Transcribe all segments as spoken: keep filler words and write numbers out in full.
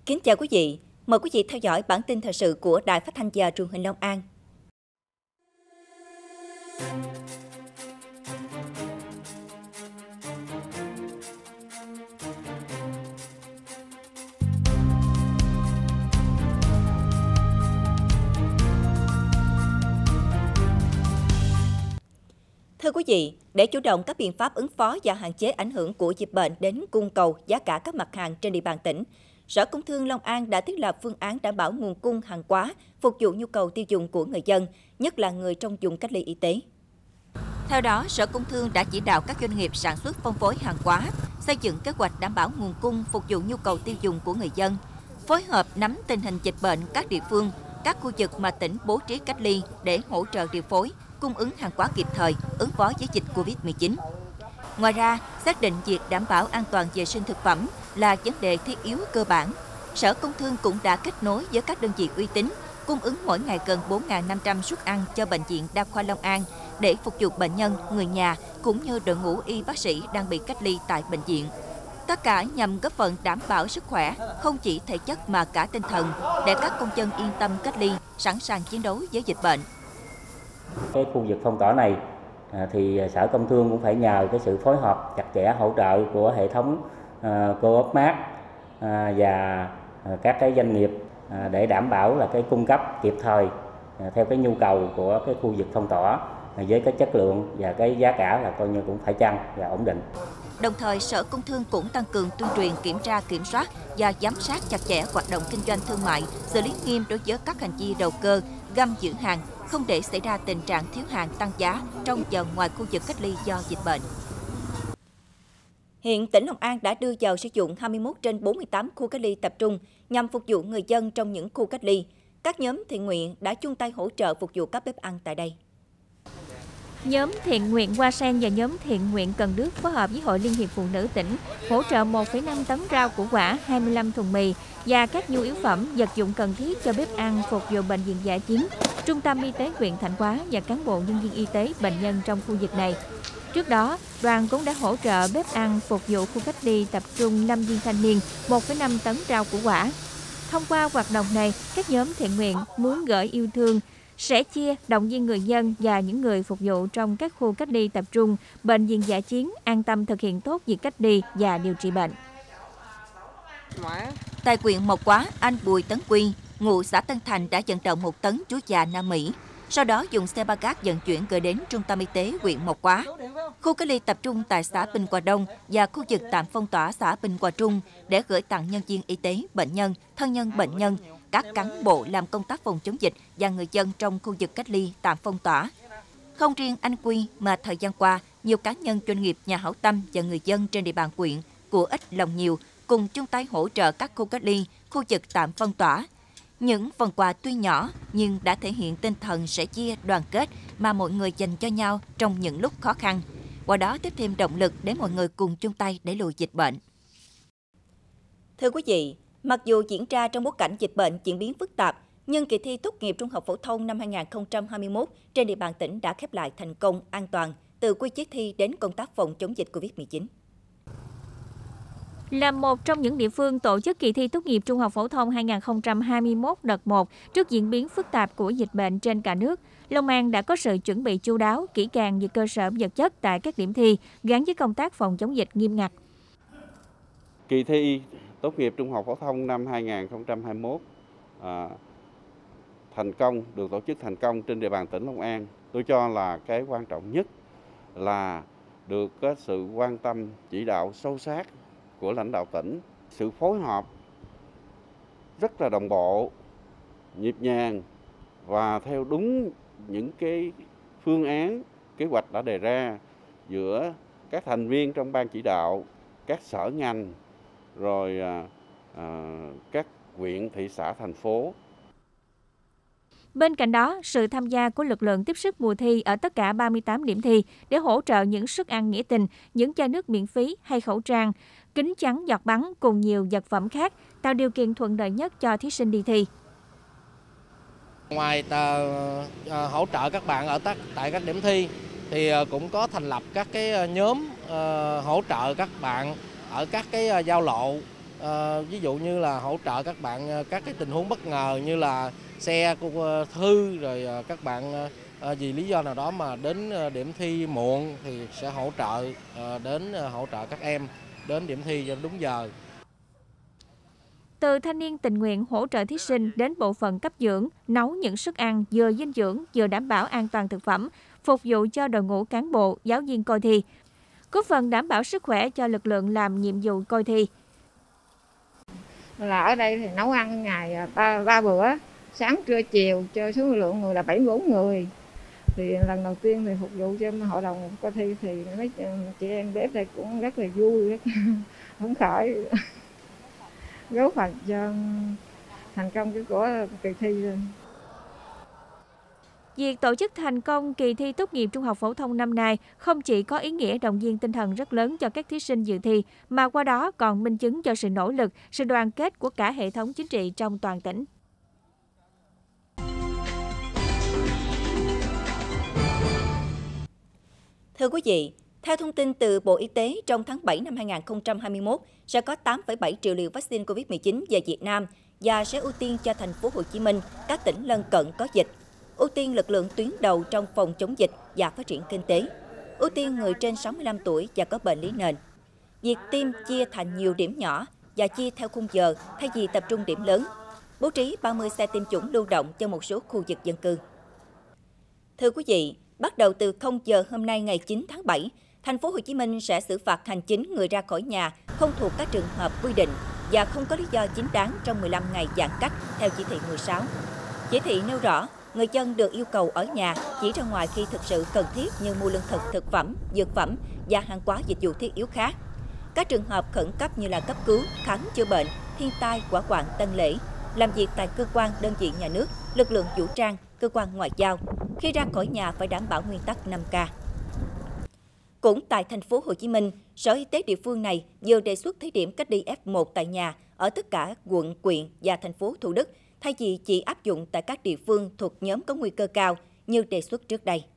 Kính chào quý vị, mời quý vị theo dõi bản tin thời sự của Đài Phát thanh và Truyền hình Long An. Thưa quý vị, để chủ động các biện pháp ứng phó và hạn chế ảnh hưởng của dịch bệnh đến cung cầu, giá cả các mặt hàng trên địa bàn tỉnh, Sở Công Thương Long An đã thiết lập phương án đảm bảo nguồn cung hàng hóa phục vụ nhu cầu tiêu dùng của người dân, nhất là người trong vùng cách ly y tế. Theo đó, Sở Công Thương đã chỉ đạo các doanh nghiệp sản xuất phân phối hàng hóa, xây dựng kế hoạch đảm bảo nguồn cung phục vụ nhu cầu tiêu dùng của người dân, phối hợp nắm tình hình dịch bệnh các địa phương, các khu vực mà tỉnh bố trí cách ly để hỗ trợ điều phối, cung ứng hàng hóa kịp thời, ứng phó với dịch Covid mười chín. Ngoài ra, xác định việc đảm bảo an toàn vệ sinh thực phẩm là vấn đề thiết yếu cơ bản. Sở Công Thương cũng đã kết nối với các đơn vị uy tín, cung ứng mỗi ngày gần bốn nghìn năm trăm suất ăn cho Bệnh viện Đa khoa Long An để phục vụ bệnh nhân, người nhà cũng như đội ngũ y bác sĩ đang bị cách ly tại bệnh viện. Tất cả nhằm góp phần đảm bảo sức khỏe, không chỉ thể chất mà cả tinh thần, để các công dân yên tâm cách ly, sẵn sàng chiến đấu với dịch bệnh. Cái khu vực phong tỏa này thì Sở Công Thương cũng phải nhờ cái sự phối hợp chặt chẽ hỗ trợ của hệ thống Co-op Mart và các cái doanh nghiệp để đảm bảo là cái cung cấp kịp thời theo cái nhu cầu của cái khu vực phong tỏa với cái chất lượng và cái giá cả là coi như cũng phải chăng và ổn định. Đồng thời, Sở Công Thương cũng tăng cường tuyên truyền, kiểm tra, kiểm soát và giám sát chặt chẽ hoạt động kinh doanh thương mại, xử lý nghiêm đối với các hành vi đầu cơ, găm giữ hàng, không để xảy ra tình trạng thiếu hàng tăng giá trong và ngoài khu vực cách ly do dịch bệnh. Hiện tỉnh Long An đã đưa vào sử dụng hai mươi mốt trên bốn mươi tám khu cách ly tập trung nhằm phục vụ người dân trong những khu cách ly. Các nhóm thiện nguyện đã chung tay hỗ trợ phục vụ các bếp ăn tại đây. Nhóm thiện nguyện Hoa Sen và nhóm thiện nguyện Cần Đước phối hợp với Hội Liên hiệp Phụ nữ tỉnh hỗ trợ một phẩy năm tấn rau củ quả, hai mươi lăm thùng mì và các nhu yếu phẩm, vật dụng cần thiết cho bếp ăn phục vụ bệnh viện dã chiến, trung tâm y tế huyện Thạnh Hóa và cán bộ nhân viên y tế bệnh nhân trong khu vực này. Trước đó, đoàn cũng đã hỗ trợ bếp ăn phục vụ khu cách ly tập trung năm viên thanh niên một phẩy năm tấn rau củ quả. Thông qua hoạt động này, các nhóm thiện nguyện muốn gửi yêu thương, sẻ chia, động viên người dân và những người phục vụ trong các khu cách ly tập trung, bệnh viện dã chiến an tâm thực hiện tốt việc cách ly và điều trị bệnh. Tại huyện Mộc Hóa, anh Bùi Tấn Quy, ngụ xã Tân Thành đã vận động một tấn chuối già Nam Mỹ. Sau đó dùng xe ba gác vận chuyển gửi đến trung tâm y tế huyện Mộc Hóa. Khu cách ly tập trung tại xã Bình Hòa Đông và khu vực tạm phong tỏa xã Bình Hòa Trung để gửi tặng nhân viên y tế, bệnh nhân, thân nhân bệnh nhân, các cán bộ làm công tác phòng chống dịch và người dân trong khu vực cách ly tạm phong tỏa. Không riêng anh Quy mà thời gian qua, nhiều cá nhân, doanh nghiệp, nhà hảo tâm và người dân trên địa bàn huyện của ít lòng nhiều cùng chung tay hỗ trợ các khu cách ly, khu vực tạm phong tỏa. Những phần quà tuy nhỏ nhưng đã thể hiện tinh thần sẻ chia, đoàn kết mà mọi người dành cho nhau trong những lúc khó khăn. Qua đó tiếp thêm động lực để mọi người cùng chung tay đẩy lùi dịch bệnh. Thưa quý vị, mặc dù diễn ra trong bối cảnh dịch bệnh diễn biến phức tạp, nhưng kỳ thi tốt nghiệp trung học phổ thông năm hai nghìn không trăm hai mươi mốt trên địa bàn tỉnh đã khép lại thành công, an toàn, từ quy chế thi đến công tác phòng chống dịch Covid mười chín. Là một trong những địa phương tổ chức kỳ thi tốt nghiệp trung học phổ thông hai nghìn không trăm hai mươi mốt đợt một trước diễn biến phức tạp của dịch bệnh trên cả nước, Long An đã có sự chuẩn bị chu đáo, kỹ càng về cơ sở vật chất tại các điểm thi gắn với công tác phòng chống dịch nghiêm ngặt. Kỳ thi tốt nghiệp trung học phổ thông năm hai nghìn không trăm hai mươi mốt à, thành công, được tổ chức thành công trên địa bàn tỉnh Long An. Tôi cho là cái quan trọng nhất là được có sự quan tâm chỉ đạo sâu sát của lãnh đạo tỉnh, sự phối hợp rất là đồng bộ, nhịp nhàng và theo đúng những cái phương án, kế hoạch đã đề ra giữa các thành viên trong ban chỉ đạo, các sở ngành, rồi à, à, các huyện, thị xã, thành phố. Bên cạnh đó, sự tham gia của lực lượng tiếp sức mùa thi ở tất cả ba mươi tám điểm thi để hỗ trợ những suất ăn nghĩa tình, những chai nước miễn phí hay khẩu trang, kính chắn giọt bắn cùng nhiều vật phẩm khác, tạo điều kiện thuận lợi nhất cho thí sinh đi thi. Ngoài uh, hỗ trợ các bạn ở tất, tại các điểm thi, thì cũng có thành lập các cái nhóm uh, hỗ trợ các bạn ở các cái giao lộ À, ví dụ như là hỗ trợ các bạn các cái tình huống bất ngờ như là xe của thư, rồi các bạn à, vì lý do nào đó mà đến điểm thi muộn thì sẽ hỗ trợ à, đến hỗ trợ các em đến điểm thi cho đúng giờ. Từ thanh niên tình nguyện hỗ trợ thí sinh đến bộ phận cấp dưỡng, nấu những suất ăn vừa dinh dưỡng vừa đảm bảo an toàn thực phẩm, phục vụ cho đội ngũ cán bộ, giáo viên coi thi, góp phần đảm bảo sức khỏe cho lực lượng làm nhiệm vụ coi thi. Là ở đây thì nấu ăn ngày ba, ba bữa, sáng trưa chiều, cho số lượng người là bảy mươi bốn người. Thì lần đầu tiên thì phục vụ cho hội đồng coi thi thì mấy chị em bếp đây cũng rất là vui, rất phấn khởi, góp phần cho thành công của kỳ thi. Việc tổ chức thành công kỳ thi tốt nghiệp trung học phổ thông năm nay không chỉ có ý nghĩa động viên tinh thần rất lớn cho các thí sinh dự thi, mà qua đó còn minh chứng cho sự nỗ lực, sự đoàn kết của cả hệ thống chính trị trong toàn tỉnh. Thưa quý vị, theo thông tin từ Bộ Y tế, trong tháng bảy năm hai nghìn không trăm hai mươi mốt sẽ có tám phẩy bảy triệu liều vaccine Covid mười chín về Việt Nam và sẽ ưu tiên cho thành phố Hồ Chí Minh, các tỉnh lân cận có dịch, ưu tiên lực lượng tuyến đầu trong phòng chống dịch và phát triển kinh tế, ưu tiên người trên sáu mươi lăm tuổi và có bệnh lý nền. Việc tiêm chia thành nhiều điểm nhỏ và chia theo khung giờ thay vì tập trung điểm lớn, bố trí ba mươi xe tiêm chủng lưu động cho một số khu vực dân cư. Thưa quý vị, bắt đầu từ không giờ hôm nay ngày chín tháng bảy, thành phố Hồ Chí Minh sẽ xử phạt hành chính người ra khỏi nhà không thuộc các trường hợp quy định và không có lý do chính đáng trong mười lăm ngày giãn cách theo chỉ thị mười sáu. Chỉ thị nêu rõ, người dân được yêu cầu ở nhà chỉ ra ngoài khi thực sự cần thiết như mua lương thực, thực phẩm, dược phẩm và hàng hóa dịch vụ thiết yếu khác. Các trường hợp khẩn cấp như là cấp cứu, khám chữa bệnh, thiên tai, hỏa hoạn, tang lễ, làm việc tại cơ quan, đơn vị nhà nước, lực lượng vũ trang, cơ quan ngoại giao, khi ra khỏi nhà phải đảm bảo nguyên tắc năm K. Cũng tại thành phố Hồ Chí Minh, Sở Y tế địa phương này vừa đề xuất thí điểm cách ly F một tại nhà ở tất cả quận, huyện và thành phố Thủ Đức, thay vì chỉ áp dụng tại các địa phương thuộc nhóm có nguy cơ cao như đề xuất trước đây.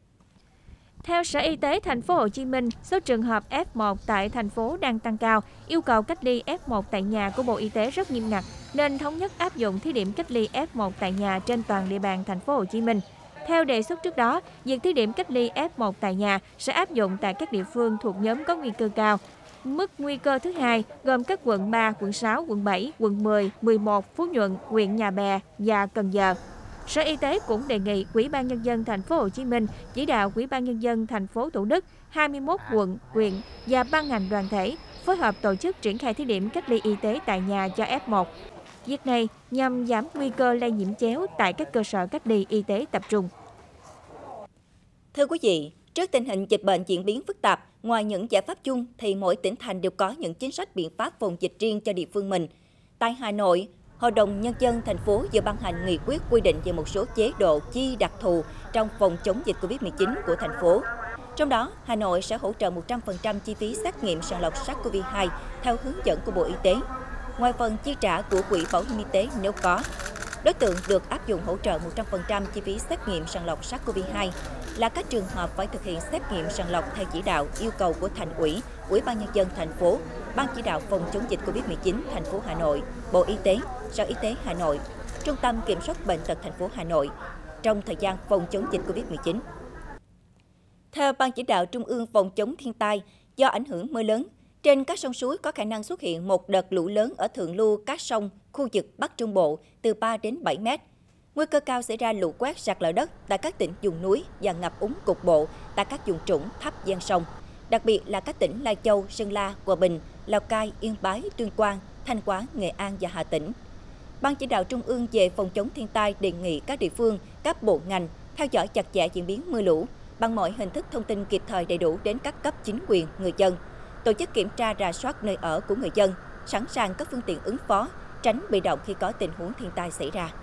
Theo Sở Y tế thành phố Hồ Chí Minh, số trường hợp F một tại thành phố đang tăng cao, yêu cầu cách ly F một tại nhà của Bộ Y tế rất nghiêm ngặt, nên thống nhất áp dụng thí điểm cách ly F một tại nhà trên toàn địa bàn thành phố Hồ Chí Minh. Theo đề xuất trước đó, việc thí điểm cách ly F một tại nhà sẽ áp dụng tại các địa phương thuộc nhóm có nguy cơ cao. Mức nguy cơ thứ hai gồm các quận ba, quận sáu, quận bảy, quận mười, mười một, Phú Nhuận, huyện Nhà Bè và Cần Giờ. Sở Y tế cũng đề nghị Ủy ban Nhân dân thành phố Hồ Chí Minh chỉ đạo Ủy ban Nhân dân thành phố Thủ Đức, hai mươi mốt quận, huyện và ban ngành đoàn thể phối hợp tổ chức triển khai thí điểm cách ly y tế tại nhà cho F một. Việc này nhằm giảm nguy cơ lây nhiễm chéo tại các cơ sở cách ly y tế tập trung. Thưa quý vị, trước tình hình dịch bệnh diễn biến phức tạp, ngoài những giải pháp chung thì mỗi tỉnh thành đều có những chính sách biện pháp phòng dịch riêng cho địa phương mình. Tại Hà Nội, Hội đồng Nhân dân thành phố vừa ban hành nghị quyết quy định về một số chế độ chi đặc thù trong phòng chống dịch Covid mười chín của thành phố. Trong đó, Hà Nội sẽ hỗ trợ một trăm phần trăm chi phí xét nghiệm sàng lọc SARS-xê o vê hai theo hướng dẫn của Bộ Y tế, ngoài phần chi trả của Quỹ Bảo hiểm y tế nếu có. Đối tượng được áp dụng hỗ trợ một trăm phần trăm chi phí xét nghiệm sàng lọc SARS-xê o vê hai là các trường hợp phải thực hiện xét nghiệm sàng lọc theo chỉ đạo yêu cầu của Thành ủy, Ủy ban Nhân dân thành phố, Ban chỉ đạo phòng chống dịch Covid mười chín thành phố Hà Nội, Bộ Y tế, Sở Y tế Hà Nội, Trung tâm Kiểm soát Bệnh tật thành phố Hà Nội trong thời gian phòng chống dịch Covid mười chín. Theo Ban chỉ đạo Trung ương phòng chống thiên tai, do ảnh hưởng mưa lớn, trên các sông suối có khả năng xuất hiện một đợt lũ lớn ở thượng lưu các sông khu vực Bắc Trung Bộ từ ba đến bảy mét. Nguy cơ cao xảy ra lũ quét, sạt lở đất tại các tỉnh vùng núi và ngập úng cục bộ tại các vùng trũng thấp ven sông, đặc biệt là các tỉnh Lai Châu, Sơn La, Hòa Bình, Lào Cai, Yên Bái, Tuyên Quang, Thanh Hóa, Nghệ An và Hà Tĩnh. Ban chỉ đạo Trung ương về phòng chống thiên tai đề nghị các địa phương, các bộ ngành theo dõi chặt chẽ diễn biến mưa lũ bằng mọi hình thức thông tin kịp thời đầy đủ đến các cấp chính quyền, người dân, tổ chức kiểm tra rà soát nơi ở của người dân, sẵn sàng các phương tiện ứng phó, tránh bị động khi có tình huống thiên tai xảy ra.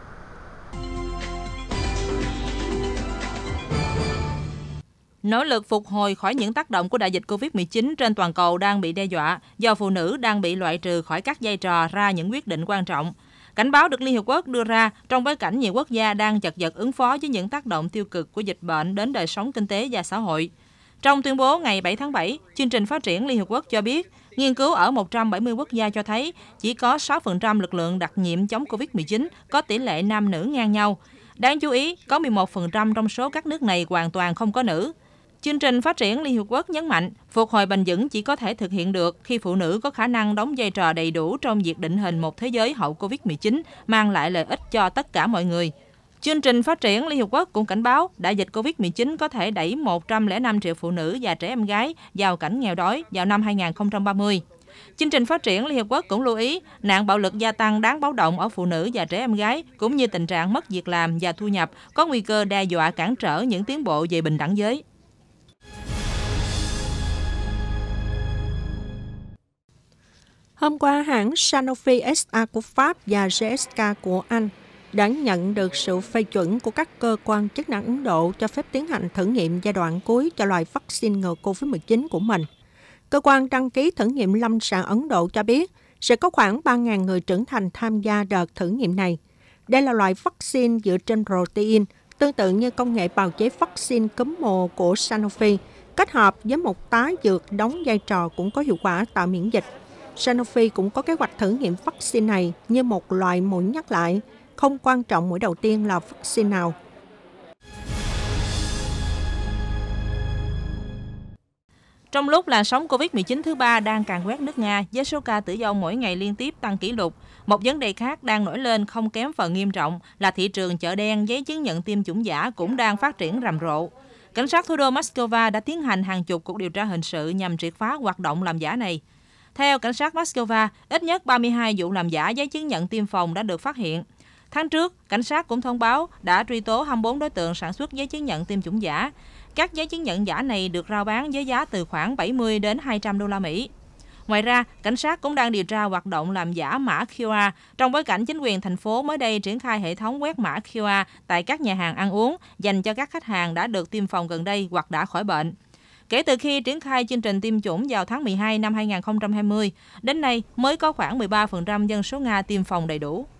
Nỗ lực phục hồi khỏi những tác động của đại dịch Covid mười chín trên toàn cầu đang bị đe dọa do phụ nữ đang bị loại trừ khỏi các vai trò ra những quyết định quan trọng. Cảnh báo được Liên Hiệp Quốc đưa ra trong bối cảnh nhiều quốc gia đang chật vật ứng phó với những tác động tiêu cực của dịch bệnh đến đời sống kinh tế và xã hội. Trong tuyên bố ngày bảy tháng bảy, chương trình phát triển Liên Hiệp Quốc cho biết, Nghiên cứu ở một trăm bảy mươi quốc gia cho thấy chỉ có sáu phần trăm lực lượng đặc nhiệm chống Covid mười chín có tỷ lệ nam nữ ngang nhau. Đáng chú ý, có mười một phần trăm trong số các nước này hoàn toàn không có nữ. Chương trình Phát triển Liên Hiệp Quốc nhấn mạnh, phục hồi bền vững chỉ có thể thực hiện được khi phụ nữ có khả năng đóng vai trò đầy đủ trong việc định hình một thế giới hậu Covid mười chín, mang lại lợi ích cho tất cả mọi người. Chương trình Phát triển Liên Hiệp Quốc cũng cảnh báo đại dịch Covid mười chín có thể đẩy một trăm lẻ năm triệu phụ nữ và trẻ em gái vào cảnh nghèo đói vào năm hai nghìn không trăm ba mươi. Chương trình Phát triển Liên Hiệp Quốc cũng lưu ý nạn bạo lực gia tăng đáng báo động ở phụ nữ và trẻ em gái, cũng như tình trạng mất việc làm và thu nhập có nguy cơ đe dọa cản trở những tiến bộ về bình đẳng giới. Hôm qua, hãng Sanofi ét a của Pháp và giê ét ca của Anh đã nhận được sự phê chuẩn của các cơ quan chức năng Ấn Độ cho phép tiến hành thử nghiệm giai đoạn cuối cho loại vaccine ngừa Covid mười chín của mình. Cơ quan đăng ký thử nghiệm lâm sàng Ấn Độ cho biết sẽ có khoảng ba nghìn người trưởng thành tham gia đợt thử nghiệm này. Đây là loại vaccine dựa trên protein, tương tự như công nghệ bào chế vaccine cúm mùa của Sanofi, kết hợp với một tá dược đóng vai trò cũng có hiệu quả tạo miễn dịch. Sanofi cũng có kế hoạch thử nghiệm vaccine này như một loại mũi nhắc lại, không quan trọng mũi đầu tiên là vaccine nào. Trong lúc làn sóng Covid mười chín thứ ba đang càn quét nước Nga với số ca tử vong mỗi ngày liên tiếp tăng kỷ lục, một vấn đề khác đang nổi lên không kém phần nghiêm trọng là thị trường chợ đen giấy chứng nhận tiêm chủng giả cũng đang phát triển rầm rộ. Cảnh sát thủ đô Moscow đã tiến hành hàng chục cuộc điều tra hình sự nhằm triệt phá hoạt động làm giả này. Theo cảnh sát Moscow, ít nhất ba mươi hai vụ làm giả giấy chứng nhận tiêm phòng đã được phát hiện. Tháng trước, cảnh sát cũng thông báo đã truy tố hai mươi bốn đối tượng sản xuất giấy chứng nhận tiêm chủng giả. Các giấy chứng nhận giả này được rao bán với giá từ khoảng bảy mươi đến hai trăm đô la Mỹ. Ngoài ra, cảnh sát cũng đang điều tra hoạt động làm giả mã quy rờ trong bối cảnh chính quyền thành phố mới đây triển khai hệ thống quét mã quy rờ tại các nhà hàng ăn uống dành cho các khách hàng đã được tiêm phòng gần đây hoặc đã khỏi bệnh. Kể từ khi triển khai chương trình tiêm chủng vào tháng mười hai năm hai nghìn không trăm hai mươi, đến nay mới có khoảng mười ba phần trăm dân số Nga tiêm phòng đầy đủ.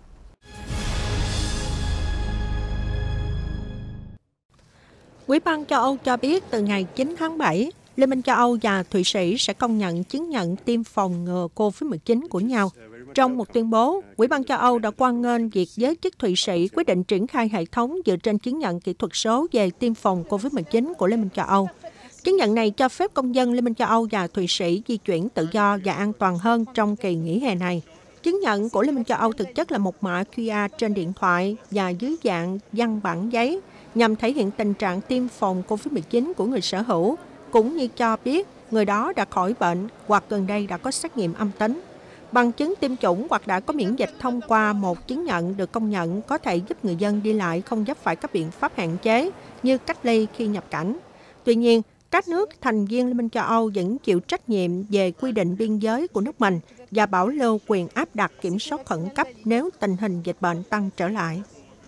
Ủy ban châu Âu cho biết từ ngày chín tháng bảy, Liên minh châu Âu và Thụy Sĩ sẽ công nhận chứng nhận tiêm phòng ngừa Covid mười chín của nhau. Trong một tuyên bố, Ủy ban châu Âu đã hoan nghênh việc giới chức Thụy Sĩ quyết định triển khai hệ thống dựa trên chứng nhận kỹ thuật số về tiêm phòng Covid mười chín của Liên minh châu Âu. Chứng nhận này cho phép công dân Liên minh châu Âu và Thụy Sĩ di chuyển tự do và an toàn hơn trong kỳ nghỉ hè này. Chứng nhận của Liên minh châu Âu thực chất là một mã quy rờ trên điện thoại và dưới dạng văn bản giấy nhằm thể hiện tình trạng tiêm phòng Covid mười chín của người sở hữu, cũng như cho biết người đó đã khỏi bệnh hoặc gần đây đã có xét nghiệm âm tính. Bằng chứng tiêm chủng hoặc đã có miễn dịch thông qua một chứng nhận được công nhận có thể giúp người dân đi lại không vấp phải các biện pháp hạn chế như cách ly khi nhập cảnh. Tuy nhiên, các nước thành viên Liên minh châu Âu vẫn chịu trách nhiệm về quy định biên giới của nước mình và bảo lưu quyền áp đặt kiểm soát khẩn cấp nếu tình hình dịch bệnh tăng trở lại.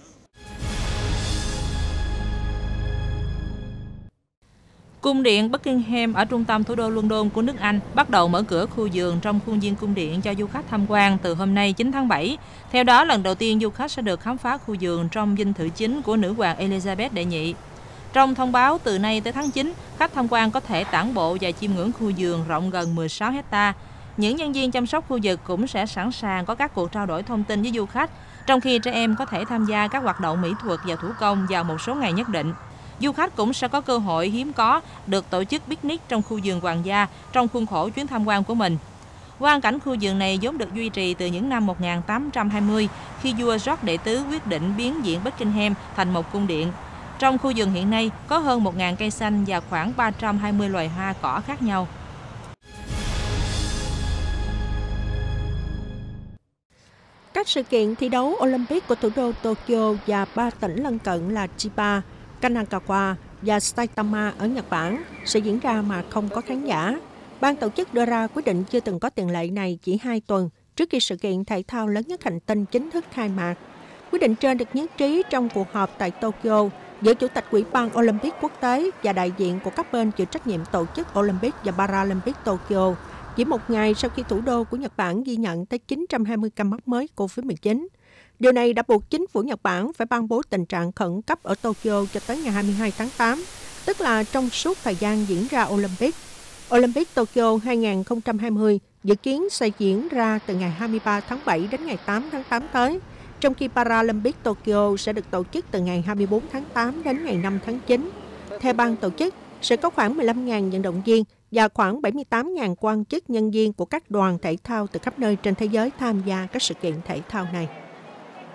Cung điện Buckingham ở trung tâm thủ đô London của nước Anh bắt đầu mở cửa khu vườn trong khuôn viên cung điện cho du khách tham quan từ hôm nay chín tháng bảy. Theo đó, lần đầu tiên du khách sẽ được khám phá khu vườn trong dinh thự chính của nữ hoàng Elizabeth đệ nhị. Trong thông báo, từ nay tới tháng chín, khách tham quan có thể tản bộ và chiêm ngưỡng khu vườn rộng gần mười sáu héc ta. Những nhân viên chăm sóc khu vực cũng sẽ sẵn sàng có các cuộc trao đổi thông tin với du khách, trong khi trẻ em có thể tham gia các hoạt động mỹ thuật và thủ công vào một số ngày nhất định. Du khách cũng sẽ có cơ hội hiếm có được tổ chức picnic trong khu vườn hoàng gia trong khuôn khổ chuyến tham quan của mình. Quang cảnh khu vườn này vốn được duy trì từ những năm một nghìn tám trăm hai mươi khi vua George đệ tứ quyết định biến viện Buckingham thành một cung điện. Trong khu vườn hiện nay có hơn một nghìn cây xanh và khoảng ba trăm hai mươi loài hoa cỏ khác nhau. Các sự kiện thi đấu Olympic của thủ đô Tokyo và ba tỉnh lân cận là Chiba, Kanagawa và Saitama ở Nhật Bản sẽ diễn ra mà không có khán giả. Ban tổ chức đưa ra quyết định chưa từng có tiền lệ này chỉ hai tuần trước khi sự kiện thể thao lớn nhất hành tinh chính thức khai mạc. Quyết định trên được nhất trí trong cuộc họp tại Tokyo giữa Chủ tịch Ủy ban Olympic quốc tế và đại diện của các bên chịu trách nhiệm tổ chức Olympic và Paralympic Tokyo, chỉ một ngày sau khi thủ đô của Nhật Bản ghi nhận tới chín trăm hai mươi ca mắc mới Covid mười chín. Điều này đã buộc chính phủ Nhật Bản phải ban bố tình trạng khẩn cấp ở Tokyo cho tới ngày hai mươi hai tháng tám, tức là trong suốt thời gian diễn ra Olympic. Olympic Tokyo hai không hai không dự kiến sẽ diễn ra từ ngày hai mươi ba tháng bảy đến ngày tám tháng tám tới, trong khi Paralympic Tokyo sẽ được tổ chức từ ngày hai mươi tư tháng tám đến ngày năm tháng chín. Theo ban tổ chức, sẽ có khoảng mười lăm nghìn vận động viên và khoảng bảy mươi tám nghìn quan chức nhân viên của các đoàn thể thao từ khắp nơi trên thế giới tham gia các sự kiện thể thao này.